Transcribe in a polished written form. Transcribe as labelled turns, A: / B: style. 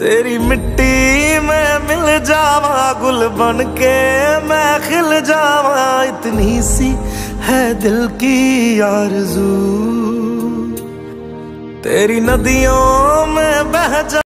A: तेरी मिट्टी में मिल जावा, गुल बन के मैं खिल जावा, इतनी सी है दिल की आरज़ू। तेरी नदियों में बह जा